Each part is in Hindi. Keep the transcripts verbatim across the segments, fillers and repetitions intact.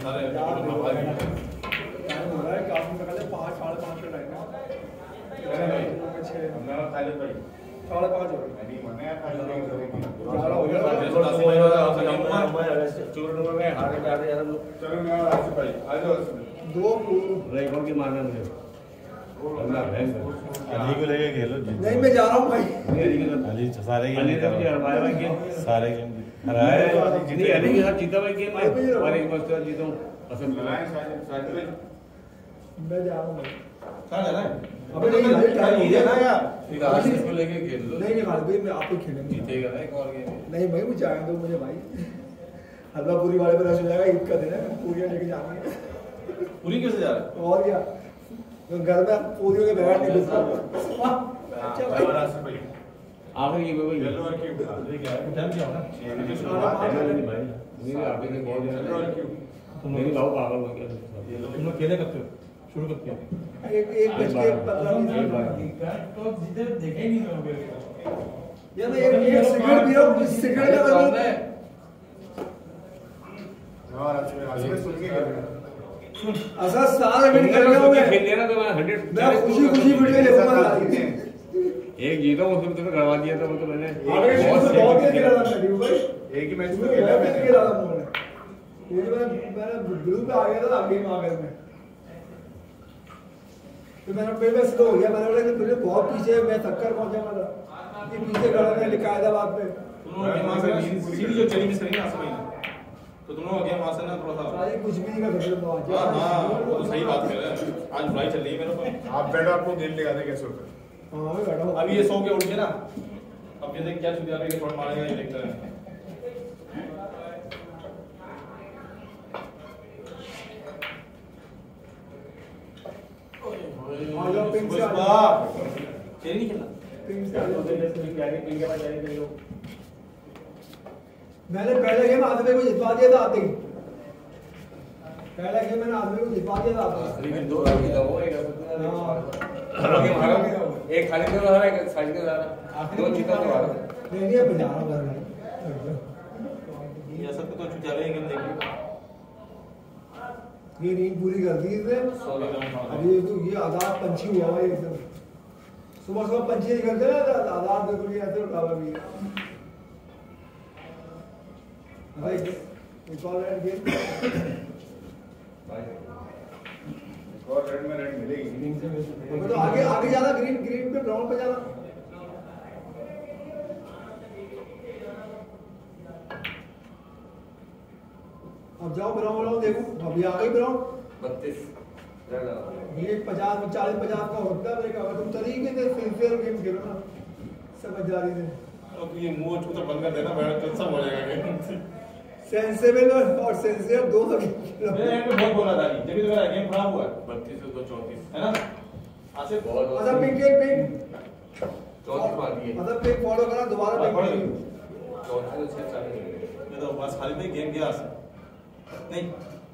सारे काफी पहले पाँच साढ़े पाँच का टाइम है मेरा खाली भाई साढ़े पाँच हो गए मने यार हो गया चलो में हारे पे आते यार चलो मैं आसिफ भाई आ जाओ दो रेकॉर्ड की मारना मुझे अली को लेके खेलो नहीं मैं जा रहा हूं भाई अली सारे गेम जीता हमारे भाई गेम सारे गेम हराए नहीं अली के साथ जीता भाई गेम में और एक मस्त जीता हूं पसंद लगाए साथ में मैं जा रहा हूं भाई कहां जाना है अबे नहीं भाई टाइम नहीं देना यार फिर आशीष को लेके खेल लो नहीं नहीं भाई मैं आपको खेलेंगे जीतेगा ना एक और गेम नहीं भाई मुझे आए दो मुझे भाई हलवा पूरी वाले पे रश हो जाएगा ईद का दिन है पूरी लेके जानी है पूरी कैसे जा रहा है और क्या तो घर में पूरियों के बैठ नहीं बचता अच्छा भाई आखिर ये भाई येलो और क्यों क्या है टाइम क्या होगा नहीं भाई मेरे आप ने बहुत येलो और क्यों तुम मेरी लाओ पागल हो गया तुम लोग खेले कब तक शुरू कब किया एक एक बज के पंद्रह मिनट तो जिधर देखे नहीं लोगे यार मैं एक एक सिगरेट पी रहा हूं सिगरेट का मतलब है हां आज में सुन के ऐसा सारा वीडियो कर रहा हूं मैं खेल लेना तो मैं हंड्रेड मैं खुशी खुशी वीडियो लेकर एक जीता हूं उसमें तो गड़वा दिया था वो तो मैंने बहुत बहुत खेला था भाई एक ही मैच में खेला मैंने खेला था ये मैं मैंने ग्रुप पे आ गया था गेम आ गया मैं तो मैंने फिर मैं स्लो हो गया मैंने बोला कि तुझे बहुत पीछे मैं थक्कर पहुंचा था ये पीछे खड़ा है लिखा है बात पे तुम लोग वहां से सीधी जो चली मिस करी ना असली तो तुम लोग गेम वहां से ना थोड़ा सा भाई कुछ भी नहीं कर सकते तुम आज हां हां वो तो सही बात कर रहे हैं आज फ्लाई चल रही है मेरे को आप बैठो आपको गेम दिखा दे कैसे होता है हां मैं बैठा हूं अभी ये सो के उठ गया ना अब ये देख क्या छुट्टी आ रही है थोड़ा मारेगा ये देखते हैं आजा पिंक से आजा खेल नहीं खेलना पिंक से आजा पिंक आगे पिंक के पास जाके लो मैंने पहले गेम आदमी को जितवा दिया था आते ही पहला गेम मैंने आदमी को जितवा दिया था आखिरी में दो आगे दबो एक एक खाली पे रहा एक साइड पे रहा दो जीता तो रहा नहीं नहीं अब जा रहा हूं ये सब तो चुचा रहे गेम देखिए ये नींद पूरी कर दी इसने अभी तो ये आजाद पंछी हुआ भाई एकदम सुबह सुबह पंछी निकलते ना आजाद बिल्कुल ऐसे उठा हुआ भी भाई एक और रेड गेम भाई एक और रेड में रेड मिलेगी तो आगे आगे जाना ग्रीन ग्रीन पे ब्राउन पे जाना अब जाओ ब्राउन ब्राउन देखो अभी आ गई ब्राउन बत्तीस ये पचास चालीस पचास का होता है अगर तुम तरीके से सिंसियर गेम खेलो ना समझदारी से अब ये मुंह छूता बंद कर देना बड़ा अच्छा हो जाएगा सेंसेबल और सिंसियर दो तो मैंने एक बहुत बोला था जब भी मेरा गेम खराब हुआ बत्तीस से चौंतीस है ना आज से बहुत अच्छा पिंक पिंक चौंतीस मार दिए मतलब पिंक फॉलो करा दोबारा पिंक चौंतीस से छह चालीस ये तो बस खाली में गेम गया नहीं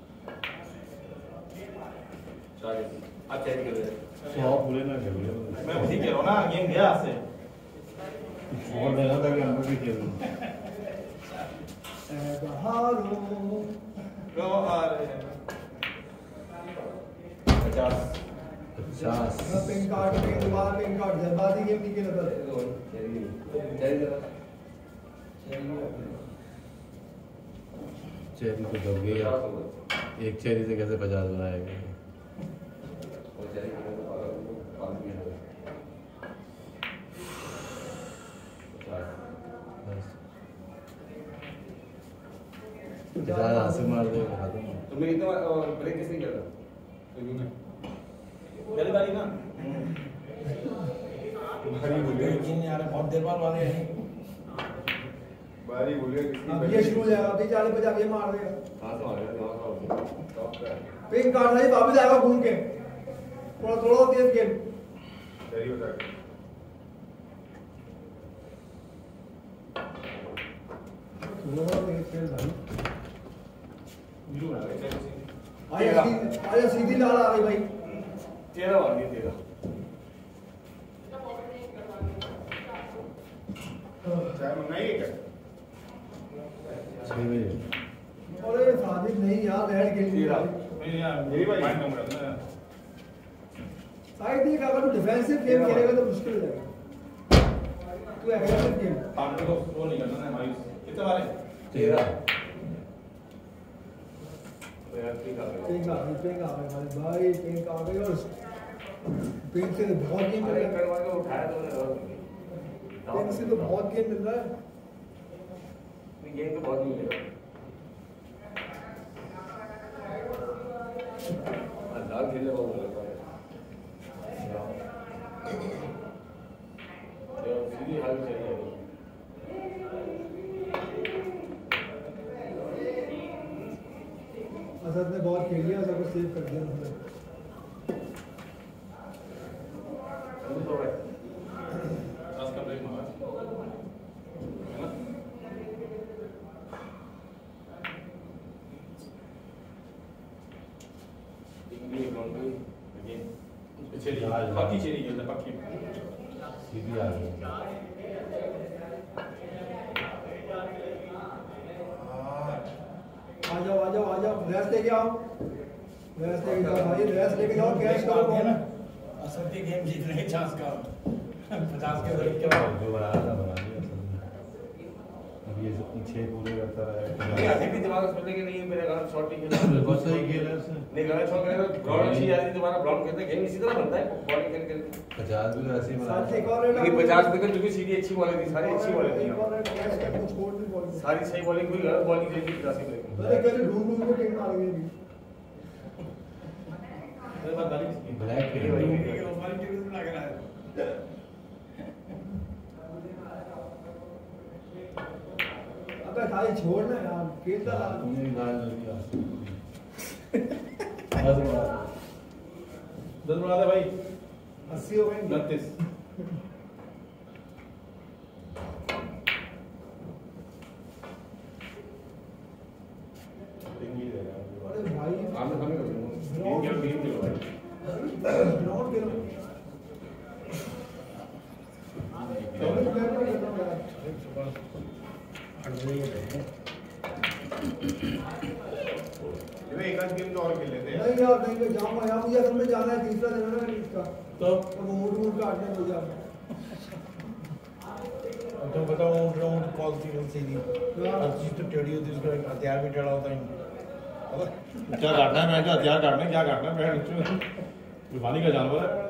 आप चेक कर रहे सौ पूरे ना कर ले मैं वही कह रहा हूं ना गेम गया से और देना था कि हम भी खेल ए बहारो रो आ रहे हैं पचास पचास ना पिंक कार्ड पे दोबारा पिंक कार्ड जल्दी गेम नहीं खेला था चलिए चेरी तो दब गई एक चेरी से कैसे पचास बनाएगा पचास हाथ मार देगा तुम्हें कितना ब्रेक किसने किया था पहली बारी ना भारी बोल गए यार बहुत देर बाद वाले हैं बारी बोल गए अब ये शुरू हो जाएगा अभी चालीस पचास ये मार देगा हां तो आ गया पिंक कार्ड नहीं वापस आएगा घूम के थोड़ा थोड़ा तेज गेम सही होता है थोड़ा तेज खेल भाई नीरू आ गया आया आया सीधी लाल आ गई भाई तेरह आ गई तेरह चाय मंगाई क्या छह बजे अरे साजिद नहीं यार रेड खेल रहा नहीं यार मेरी भाई माइंड में रहता है साइड ये अगर तू डिफेंसिव गेम खेलेगा तो मुश्किल हो जाएगा तू एग्रेसिव गेम आपको तो वो नहीं करना है भाई कितने मारे तेरह पिंक आ गई पिंक आ गई भाई भाई पिंक आ गई और पिंक से तो बहुत गेम मिल रहा है उठाया तो पिंक से तो बहुत गेम मिल रहा है गेम तो बहुत मिलेगा लाल खेलने बहुत लगता है सीधी हाल चाहिए असद ने बहुत खेल लिया असद को सेव कर दिया उन्होंने दस का ब्रेक मारा है ना इंग्लिश बाउंड्री अगेन चलिए पक्की चली गई पक्की सीधी आ गई आ जाओ आ जाओ आ जाओ रेस्ट लेके आओ रेस्ट लेके जाओ भाई रेस्ट लेके जाओ कैश करो ना असद के गेम जीतने के चांस का पचास के ब्रेक के बाद जो बना था बना दिया अब ये छह पूरे करता रहा अभी भी दिमाग में सोचने के नहीं मेरे गलत शॉट नहीं खेला बहुत सही खेला उसने नहीं गलत शॉट खेला ग्राउंड अच्छी आती तुम्हारा ब्लॉक खेलते गेम इसी तरह बनता है बॉलिंग खेल खेल पचास भी ऐसे ही साथ बना एक और रेड लेकिन पचास तक जो भी सीधी अच्छी बॉलिंग थी सारी अच्छी बॉलिंग एक और थी रेड कैश का कुछ छोड़ नहीं बॉलिंग सारी सही बॉलिंग हुई गलत बॉलिंग जो थी पचास ब्रेक मैंने कल ढूंढ ढूंढ के टीम मार गई मेरे बात वाली इसकी ब्लैक ये वाली खेल हमारी टीम में लग रहा है अबे भाई छोड़ना यार खेलता रहा तूने भी गाल दिया दस बना दस बना दे भाई अस्सी हो गए उनतीस अरे भाई आमने सामने कर दो गेम गेम खेलो भाई ग्राउंड खेलो डबल प्लेयर में खेलना यार ये एक आध गेम तो और खेल लेते हैं नहीं यार नहीं मैं जाऊंगा यार मुझे असल में जाना है तीसरा दिन है ना इसका तो तो वो मूड मूड काटने मुझे यार तो बताओ राउंड कॉल थी वो सीधी हर चीज तो टेढ़ी होती है उसका हथियार भी टेढ़ा होता है क्या काटना है मैं क्या हथियार काटना है क्या काटना है मैं जुबानी का जानवर है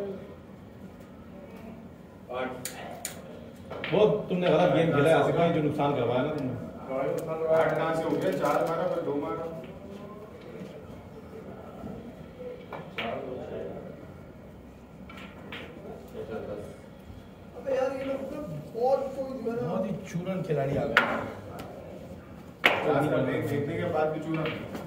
वो तुमने गलत गेम खेला है ऐसे जो नुकसान करवाया ना तुमने आठ कहाँ से हो गया चार मारा फिर दो मारा अबे यार ये लोग तो बहुत कोई जो है ना बहुत ही चूरन खिलाड़ी आ गए फेंकने के बाद भी चूना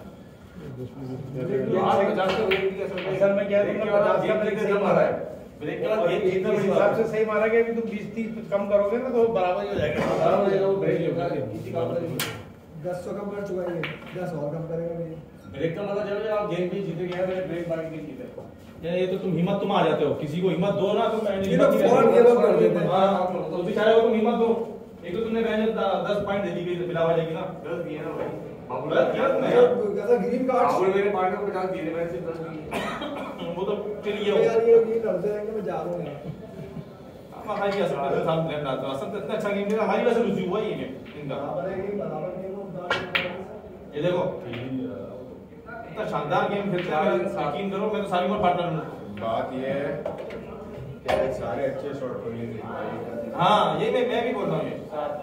असल में क्या है तुमने पचास का ब्रेक सही मारा है ब्रेक के बाद और गेम इस जीतना हिसाब से सही मारा गया कि तुम बीस तीस कम करोगे ना तो बराबर ही हो जाएगा बराबर हो जाएगा वो ब्रेक होगा किसी काम का नहीं दस सौ कम कर चुका है ये दस और कम करेगा ये ब्रेक का मतलब जब आप गेम भी जीते गए मैंने ब्रेक मार के जीते यार ये तो तुम हिम्मत तुम आ जाते हो किसी को हिम्मत दो ना तुम ये लोग फौरन गिव अप कर देते हैं हां तो बेचारे को तुम हिम्मत दो एक तो तुमने मैंने दस पॉइंट दे दी गई बिला हो जाएगी ना दस दिए ना भाई बाबू गलत किया तुमने यार कैसा ग्रीन कार्ड बाबू मेरे पार्ट को पचास दिए मैंने सिर्फ दस दिए वो तो चलिए यार ये लोग ये लड़ते रहेंगे मैं जा रहा हूं यार हमारी असर में साथ ब्लेम डालता हूं असल इतना अच्छा गेम खेला हमारी वजह से लूज हुआ ये गेम इनका बराबर है ये बराबर गेम हो ये देखो इतना शानदार गेम खेलते हैं यकीन करो मैं तो सारी उम्र पार्टनर हूं बात ये है कि सारे अच्छे शॉट को नहीं हां ये मैं मैं भी बोल रहा हूं ये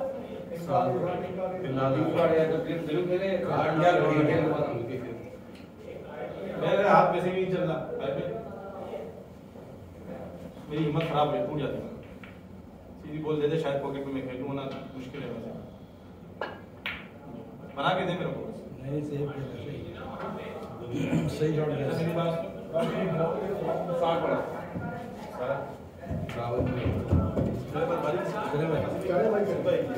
मेरे हाथ में से भी नहीं चल रहा मेरी हिम्मत खराब है टूट जाती है सीधी बोल देते शायद पॉकेट में मैं खेलूं ना मुश्किल है वैसे बना के दे मेरे को नहीं सेव किया सही शॉट गया मेरी बात साठ पड़ा सारा चले भाई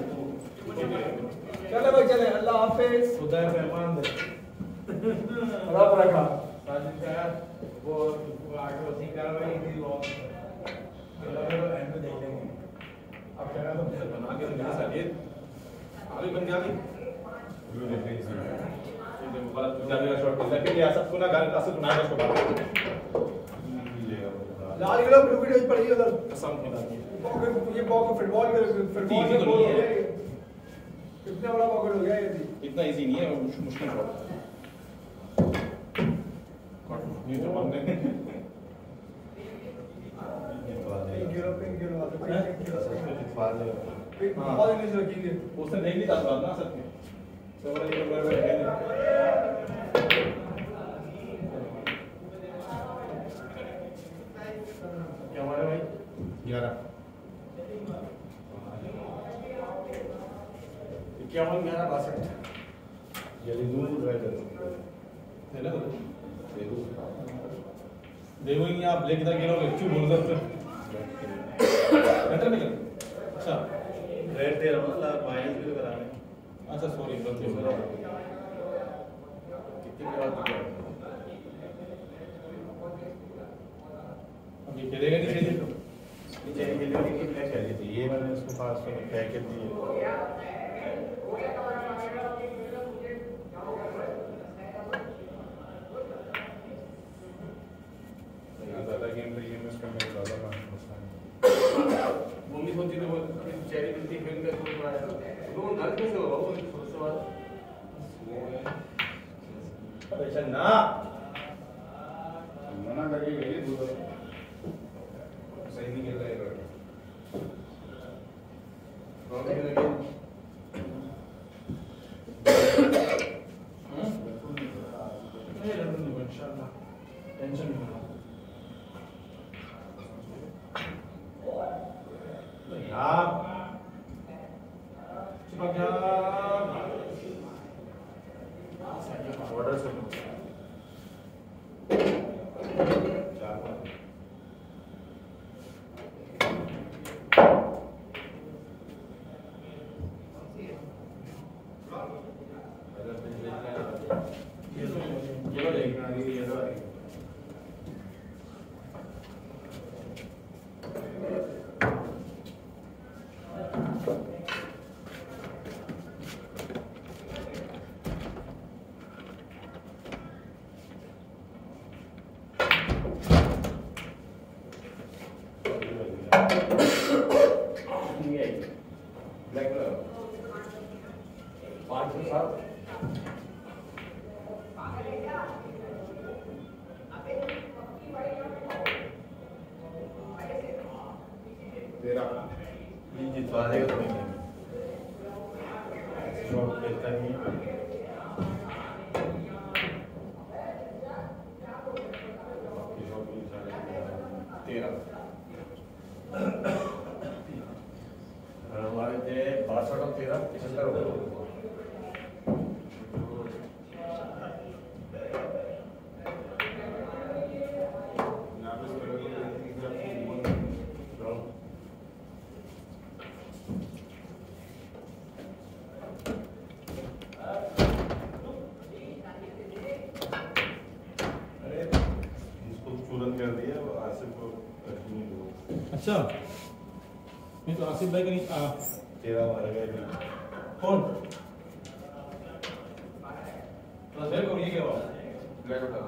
चले भाई चले अल्लाह हाफिज खुदा मेहमान दे रब रखा साजिद का वो वो आगे वसी कार्रवाई थी वो एंड में देख लेंगे अब क्या बना के मेरे साथ ये आगे बन गया नहीं लाल किलो ब्लू किलो पड़ी है उधर कसम खुदा की ये पॉकेट फुटबॉल के फुटबॉल में गोल हो गया कितना बड़ा पॉकेट हो गया ये भी इतना इजी नहीं है, मुश्किल शॉट ये तो बंदे पिंक गिरो पिंक गिरो पिंक गिरो पिंक हाँ। बहुत इंग्लिश रखेंगे उसने देख ली था बात ना सर के तो बोला ये बड़ा बड़ा है क्या हमारे भाई ग्यारह इक्यावन ग्यारह बासठ जल्दी दूर ड्राइवर है ना देखो नहीं आप लेके किधर गिरोगे क्यों बोल सकते एंटर नहीं कर अच्छा रेड दे रहा हूँ ना माइनस भी तो कराने अच्छा सॉरी गलती हो गई कितनी बार तो अब ये खेलेगा नहीं खेलेगा नीचे के लिए की क्या चाहिए थी ये मैंने उसको पास में पैकेट दिए ज़्यादा गेम रही है मैं उसका मेरे ज़्यादा मम्मी सोचती थी वो चेरी मिलती फिर मैं सोच रहा है वो घर कैसे होगा वो सबसे बात अच्छा ना मना करके गई दूध सही नहीं खेल रहा है टेंशन नहीं यार चिपक जा ऑर्डर से पाँच सौ सात तेरा ये जितवा देगा तुम्हें शॉट खेलता नहीं तेरह हमारे थे बासठ और तेरह पचहत्तर हो गए चूरन कर दिया आसिफ को नहीं दो अच्छा नहीं तो आसिफ भाई का नहीं आ, तेरा मारा गया कौन ट्रांसफर को ये क्या हुआ ब्लैक होता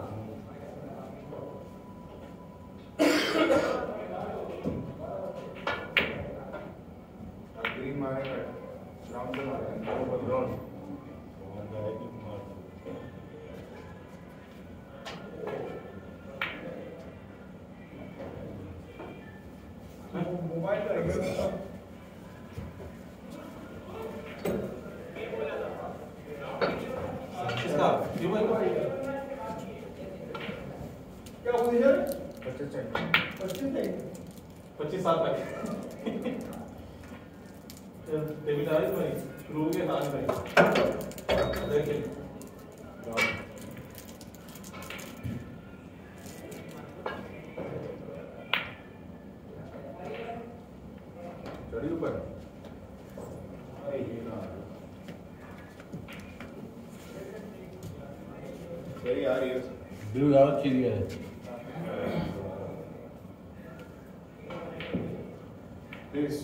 ग्रीन मारेगा राउंड से मारेगा वो बदलौन मोबाइल का इसका ये भाई क्या पोजीशन पच्चीस चाहिए पच्चीस नहीं पच्चीस साल तक डेबिट आ रही भाई शुरू के साथ भाई देखिए चढ़ी ऊपर सही आ रही है ब्लू ज्यादा अच्छी दिया है प्लीज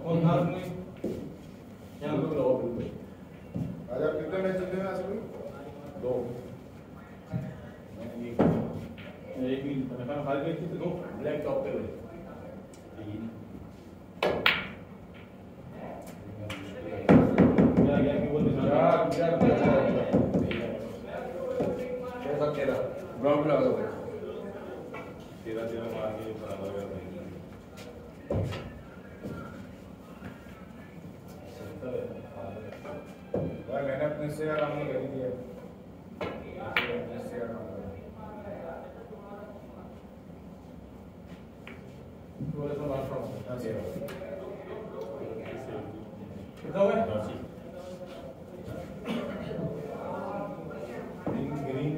कौन था उसमें यहाँ लोग लो आज आप कितने मैच चलते हैं आज में दो एक भी मैंने फाइल की थी दो ब्लैक टॉप पे हुए क्या क्या की बोल में चार चार कैसा तेरा ग्राउंड लगा दो तेरह तेरह मार के बराबर कर देंगे भाई मैंने अपने से यार हमने कर दिया अपने से यार बोले तो बात करो कितना हुआ ग्रीन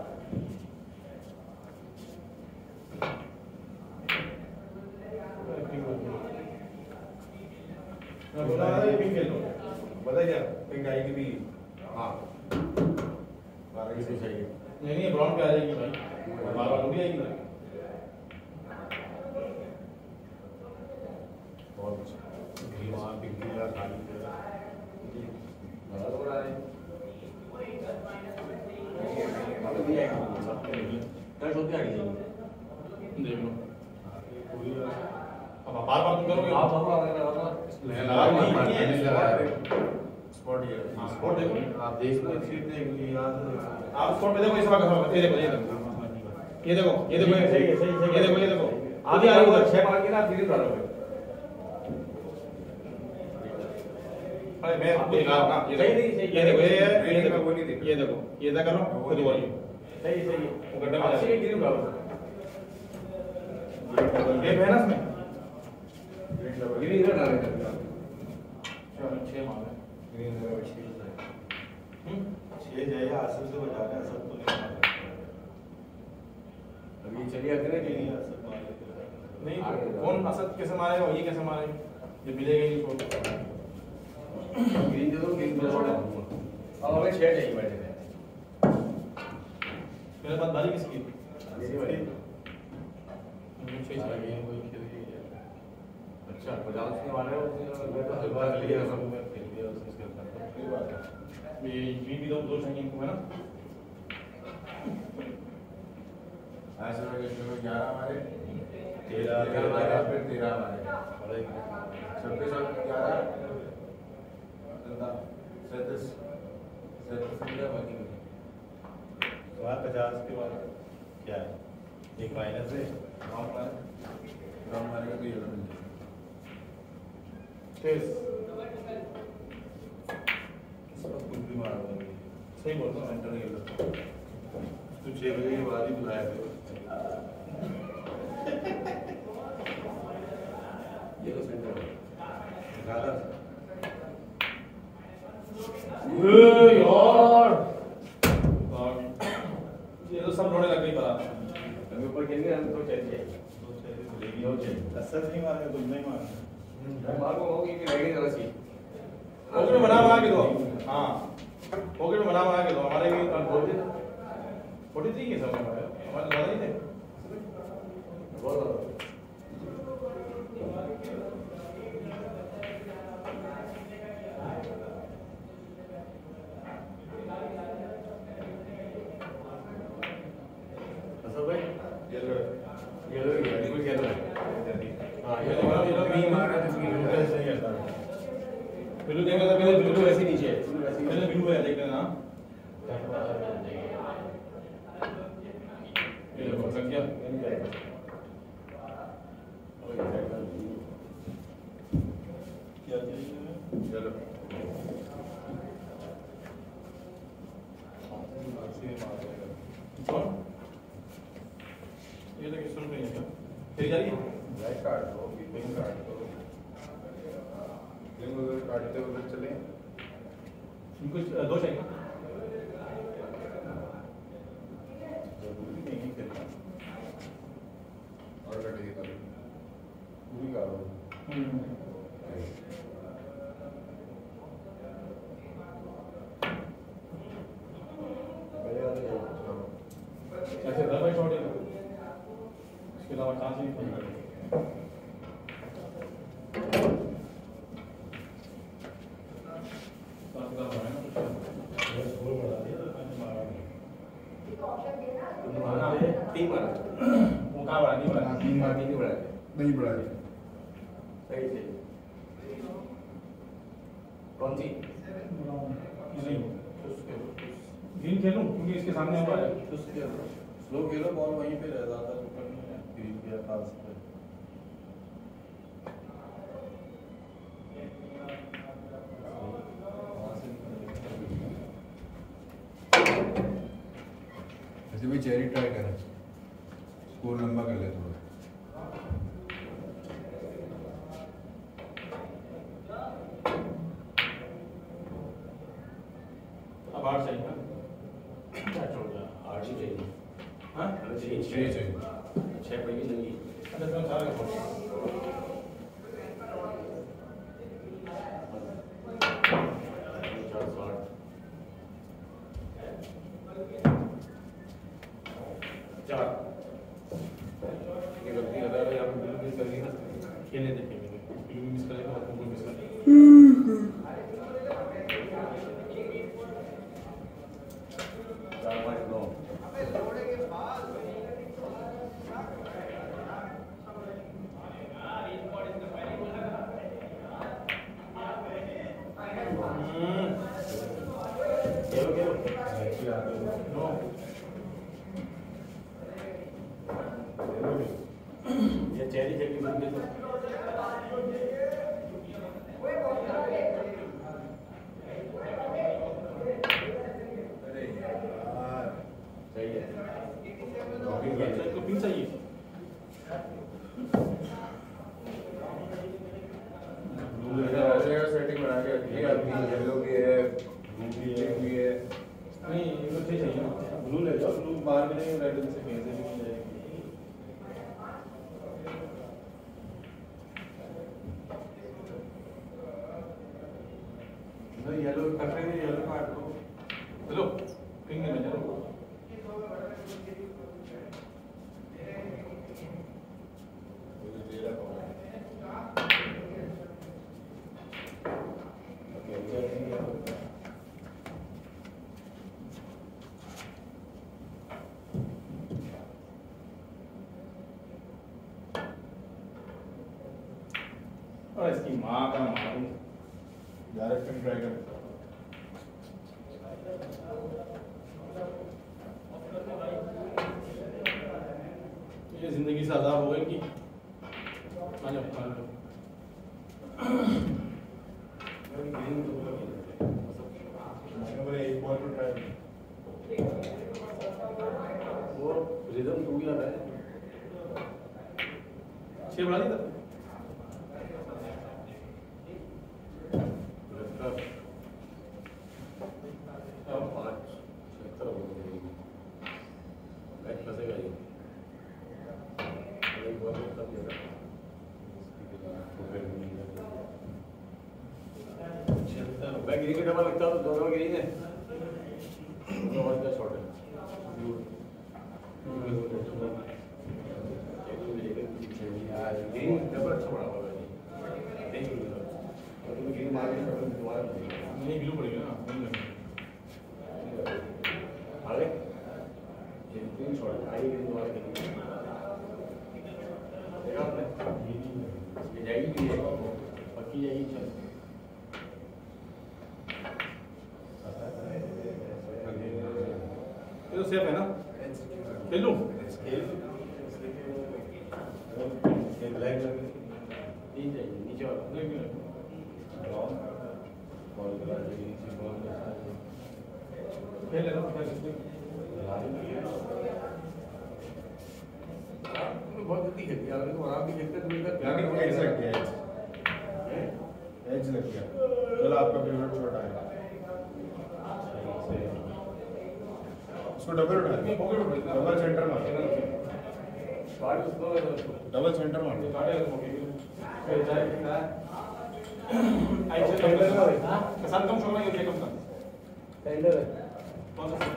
बोला है पिंक खेल लो पता क्या पिंक आएगी भी हाँ बारह की से चाहिए नहीं नहीं ब्राउन पे आ जाएगी भाई बार बार थोड़ी आएगी भाई बहुत अच्छा ग्रीन वहाँ पिंक की जगह खाली जगह बड़ा तो बड़ा है टच होती आ गई देख लो अब बार बार तुम करोगे आप हम लगा रहा मैं लगा लगा नहीं नहीं लगा लगा स्पॉट ये स्पॉट देखो आप देख लो सीट देख लो याद आप स्पॉट पे देखो इस बार ये देखो ये देखो ये देखो ये देखो सही है, सही है, सही है। ये देखो ये देखो आप ही आ रहे हो छह मार के ना आप सीधे डालोगे अरे मैं आपको दिखा रहा हूं सही नहीं, सही। ये देखो ये ये नहीं, देखो मैं वो नहीं देखा। ये देखो ये देखो करो वो खुद नहीं बोलिए सही सही वो गड्ढे में आप जा सीधे ग्रीन डालो ये है ना इसमें ग्रीन डबल ग्रीन इधर डालेंगे चलो छह मार ग्रीन डबल छह हम्म छह जाएगा आसर से बजा रहा है सब तो नहीं मार अभी चलिए अगले के लिए आसर मार लेते नहीं आगे जाओ। कौन असद कैसे मारेगा ये कैसे मारेगा ये मिलेगा ही नहीं छोड़ ग्रीन दे दो ग्रीन दे दो अब हमें छह चाहिए बैठे थे मेरे पास बारी किसकी मेरी वाली मुझे छह सारा चाहिए गेम वही खेल गई अच्छा पचास के मारे हो है हलवा लिया सब में खेल दिया उसने करता ये बात है ये भी भी दो दो चाहिए इनको है ना आज वाले में ग्यारह हमारे तेरह तेरह हमारे फिर तेरह हमारे बड़े छब्बीस और ग्यारह सैंतीस सैंतीस इंडिया बाकी वहाँ पचास के बाद क्या है एक माइनस है गाँव का गाँव मारे का भी ये मिल छह सब कुछ भी मार देंगे सही बोल रहा हूँ सेंटर ये तू छह बजे के बाद ही बुलाया करो ये तो सेंटर है ज्यादा ए यार ये तो सब रोने लग गई पता अभी ऊपर खेलेंगे हम तो चाहिए दो चाहिए मिलेगी हो चाहिए असर नहीं मारने तुम नहीं मारना मार को होगी कि लगेगी जरा सी पॉकेट में बना बना के दो हाँ पॉकेट में बना बना के दो हमारे भी बोल दे फोर्टी थ्री के समय हमारे हमारे ज्यादा ही थे बहुत ज्यादा असर भाई येलो येलो ही है बिल्कुल येलो है हां ये येलो तो ये तो भी मारा तो इसकी बिल्कुल ऐसे ही आता है बिल्लू देखा था पहले बिल्कुल वैसे नीचे है बिल्कुल वैसे ही पहले बिल्लू है देख लेना ये देखो संख्या नहीं जाएगा क्या चाहिए चलो कौन ये तो किस रुपए है तेरी जा रही है ब्लैक कार्ड दो पिंक कार्ड दो पिंक उधर काटते उधर चले इनको दो चाहिए जरूरी नहीं है खेलना और कटेगी कभी पूरी काटो ऐसे रबर शॉट है इसके अलावा चांस ही नहीं नहीं बढ़ाए। सही सही। कौन सी? नहीं ग्रीन खेलूं क्योंकि इसके सामने हुआ है। स्लो खेलो, बॉल वहीं पे रह जाता है, ऊपर नहीं है ग्रीन के पास पे। ऐसे भी चेरी ट्राई करें, स्कोर लंबा कर ले थोड़ा। अब आठ चाहिए ना? क्या छोड़ दिया? आठ ही चाहिए। हाँ? चाहिए छः चाहिए। छः पर भी नहीं। अच्छा तो चार का फोड़। चार सौ आठ। चार। ये गलती कर रहा है यार, बिल्कुल मिस कर दी ना। खेलने देखेंगे, बिल्कुल मिस करेगा और बिल्कुल मिस करेगा। चार पाँच नौ। खेलो खेलो। नौ। ये चेरी चेरी बन गई तो सही है। इसको पिन चाहिए। सेटिंग बना के रखिए, येलो भी है, ग्रीन भी है। नहीं ये तो ठीक चाहिए ना। ब्लू ले जाओ, ब्लू बाहर भी नहीं, रेड से कहीं से भी मिल जाएगी। नहीं येलो कट रही है, येलो काट दो। चलो पिंक में चलो। और इसकी माँ का मालूम डायरेक्ट पिन ट्राई कर। ये जिंदगी से आजाद हो गई कि आ जाओ आ जाओ। एक बॉल पर ट्राई। वो रिदम टूट गया है। छह बढ़ा दी था। अब पाँच सत्तर हो गई। बैट फंसेगा ये। एक बॉल में तब देगा। छिहत्तर। बैट गिरी के डबल लगता तो दोनों गिरी ने। दोनों बॉल का शॉट है। गिरी डबल अच्छा बड़ा होगा जी। नहीं और तुम्हें गिरी मार के शॉट दोबारा नहीं गिलू पड़ेगा ना। आगे ये तीन शॉट आगे गिरी दोबारा गिरी। देखा आपने? ये जाएगी भी है, पक्की जाएगी चल। ये तो सेफ है ना? खेल लूं? ब्लैक लगे तीन चाहिए नीचे वाला। नहीं नहीं बॉल करा देगी, नीचे बॉल करा देगी। खेल ले लो खेल ले। बहुत जल्दी खेल दिया अगर तुम आराम से खेलते तो इधर आगे वो एज लग गया, एज लग गया। चलो आपका फेवरेट शॉट आएगा। उसको डबल उठा, डबल सेंटर मार, डबल सेंटर मार। कसान कम छोड़ना ये कम सा टेंडर है कौन सा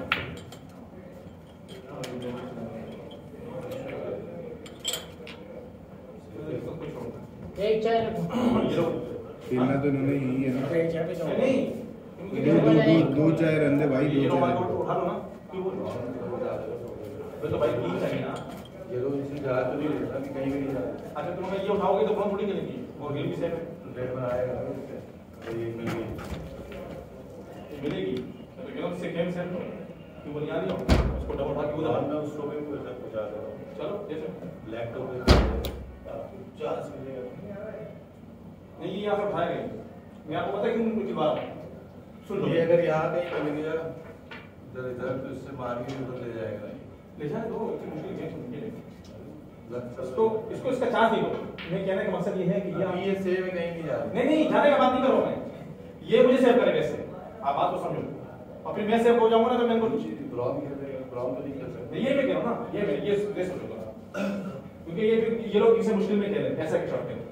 एक चाय खेलना तो इन्होंने यही है ना। एक चाय पे जाओ नहीं दो दो दो दो चाय रन दे भाई, दो चाय। उठा लो ना क्यों बोल रहे हो तो भाई तीन चाहिए ना ये लोग इसी जा तो नहीं रहता कि कहीं भी नहीं जाता। अच्छा तुम अगर ये उठाओगे तो कौन थोड़ी करेंगी और ग्रिल भी सेम है रेट बनाएगा ना इससे तो ये मिल गई मिलेगी तो ग्रिल से केम सेम तो क्यों बनी आ रही हो उसको डबल उठा के उधर मैं उस शो में कोई सब कुछ आ रहा हूँ चलो जैसे ब्लैक टॉप पे चार्ज मिलेगा नहीं ये यहाँ पर उठाया गया मैं आपको पता है क्यों कुछ बात सुन लो ये अगर यहाँ कहीं चले गया इधर इधर तो इससे मार के उधर ले जाएगा ले जाए तो इतनी मुश्किल गेम सुन के लगता इसको इसको इसका चार्ज दे दो मैं कहने का मकसद ये है कि ये अभी ये सेव में कहीं नहीं जा रहा नहीं नहीं जाने का बात नहीं करो मैं ये मुझे सेव करेगा इससे आप बात को समझो और फिर मैं सेव हो जाऊंगा ना तो मैं इनको ब्लॉग कर देगा ब्लॉग तो नहीं कर सकते ये मैं कह रहा हूँ ना ये मैं ये ये सोचूंगा क्योंकि ये ये लोग इसे मुश्किल में खेल रहे हैं ऐसा के शॉट खेल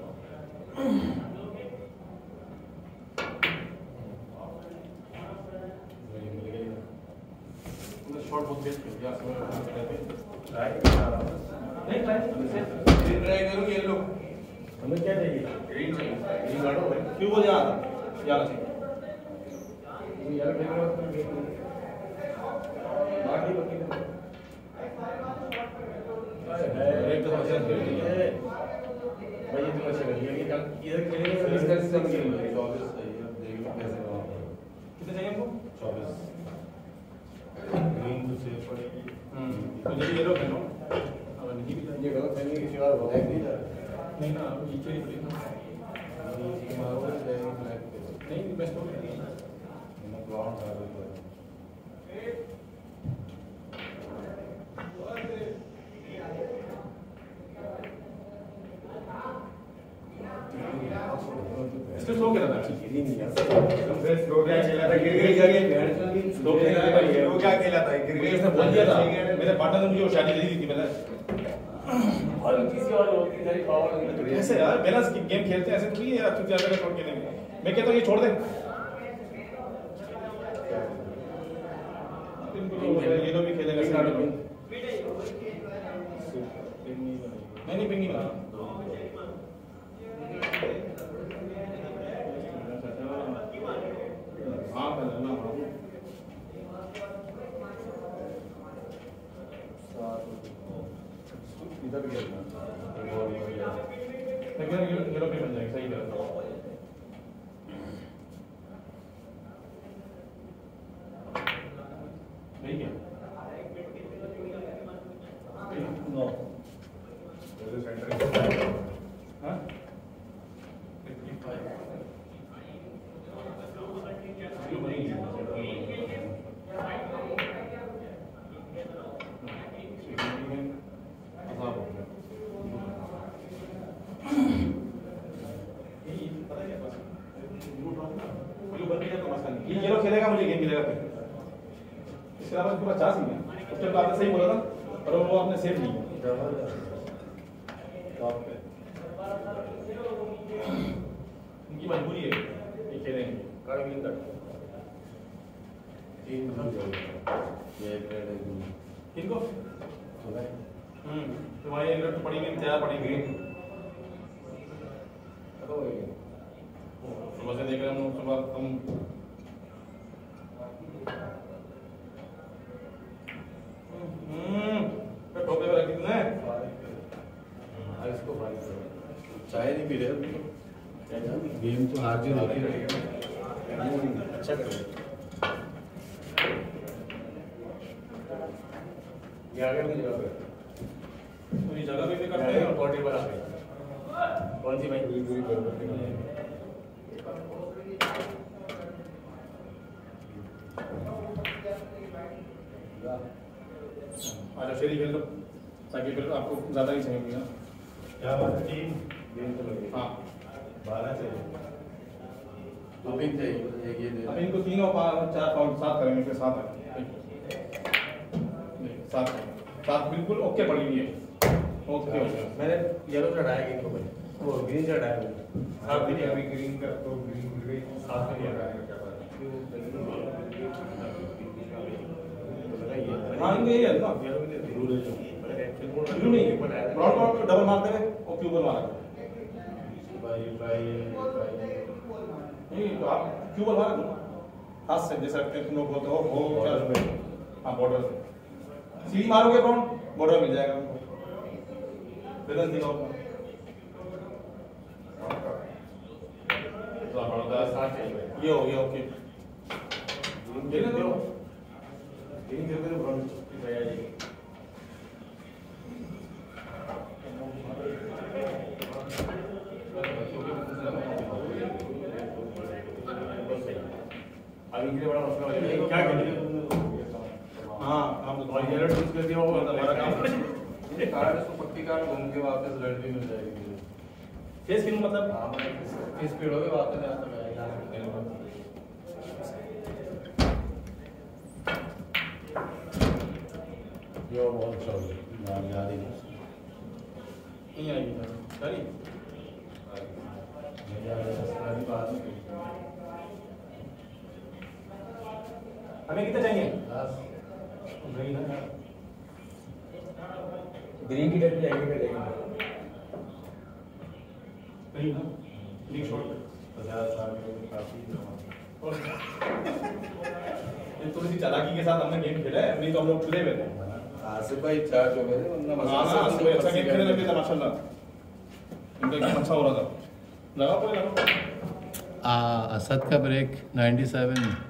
शॉट बहुत बेस्ट खेल दिया ट्राई कर रहा हूँ नहीं ट्राई ग्रीन ट्राई करूँ येलो हमें क्या चाहिए ग्रीन चाहिए ग्रीन काटो भाई क्यों बोल यार यार यार देखो बाकी बाकी एक तो समस्या है भाई ये तो अच्छा कर लिया कि इधर खेलेंगे तो इसका सिस्टम खेलेंगे चौबीस सही है देखिए कैसे हुआ कितने चाहिए हमको चौबीस ग्रीन तो सेव पड़ेगी तो ये ये लोग है ना अब नहीं भी ये गलत फहमी किसी और ब्लैक नहीं जा नहीं ना ये चोरी पड़ी ना मारोगे जाएगी ब्लैक पे नहीं बेस्ट हो गया मैं ब्राउन था कोई इससे स्लो खेला था गिरी नहीं है स्लो क्या खेला था गिर गई जाके स्लो खेला था भाई वो क्या खेला था गिर मुझे गई इसने बोल दिया था मेरे पार्टनर ने मुझे वो शादी दे दी थी मैंने और किसी और होती सारी पावर नहीं ऐसे यार बैलेंस गेम खेलते हैं ऐसे थोड़ी है यार तू ज्यादा छोड़ के नहीं मैं कहता हूँ ये छोड़ दे ये लोग भी खेलेगा नहीं नहीं पिंगी ना हाँ ना इधर भी खेलना लेकिन ये ये लोग भी बन जाएंगे सही कर ठीक है नो हाँ ये लोग खेलेगा मुझे गेम मिलेगा फिर इसके अलावा उसके पास चांस नहीं है उस टाइम आपने सही बोला था पर वो आपने सेव नहीं किया उनकी मजबूरी है ये खेलेंगे कार्ड ग्रीन कार्ड तीन हो जाएगा ये एक रेड है ग्रीन किनको सुना है हम्म तुम्हारी अगर तो पड़ी नहीं तैयार पड़ी ग्रीन तो ये सुबह से देख रहे हम सुबह हम हम्म तो टोपे पे रखी तूने आज इसको बारिश करो चाय नहीं पी रहे गेम तो हार जीत होती है अच्छा करो ये आगे नहीं जगह पे तो ये जगह पे भी करते हैं क्वार्टर पर आ गई कौन सी भाई पूरी पूरी कर अच्छा शेरी खेल लो ताकि फिर आपको ज़्यादा ही चाहिए ना क्या बात है टीम गेम तो लगे हाँ बारह चाहिए दो पिन चाहिए एक ये दे अब इनको तीन और पाँच चार पाँच सात करेंगे फिर सात है सात सात बिल्कुल ओके पड़ी हुई है ओके हो गया मैंने येलो चढ़ाया गेम को भाई वो ग्रीन चढ़ाया हाँ भी अभी ग्रीन का तो ग्रीन मिल गई साथ में लगा है क्या बात हाँ इनको यही है ना ब्लू नहीं ब्राउन ब्राउन डबल मारते हुए और क्यूबल मारा भाई भाई नहीं तो आप क्यूबल मारा दो हाथ से जैसे रखते हैं तुम लोग बोलते हो वो क्या हाँ बॉर्डर से सीधी मारोगे ब्राउन बॉर्डर मिल जाएगा बैलेंस दिखाओ ये हो गया ओके ये ना दो तीन जीरो पे ब्रॉन्ज भैया जी अभी के बड़ा मसला है क्या करें हां काम तो भाई एरर यूज कर दिया होगा हमारा काम ये कार्ड इसको पट्टी कार्ड घूम के वापस रेड भी मिल जाएगी फेस किन मतलब हां इस स्पीड हो गई वापस आता है यो बहुत चल रहा है याद ही नहीं नहीं आएगी सही मेरी बात नहीं हमें कितना चाहिए ग्रीन की डेट जाएंगे फिर देखेंगे नहीं ना एक शॉट पचास साल के काफी ये थोड़ी सी चालाकी के साथ हमने गेम खेला है नहीं तो हम लोग चुले हुए थे आसिफ भाई चार्ज हो गए थे वरना हाँ ना आसिफ भाई अच्छा गेम खेलने लगे थे माशाल्लाह इनका गेम अच्छा हो रहा था लगा कोई लगा असद का ब्रेक नाइन्टी सेवन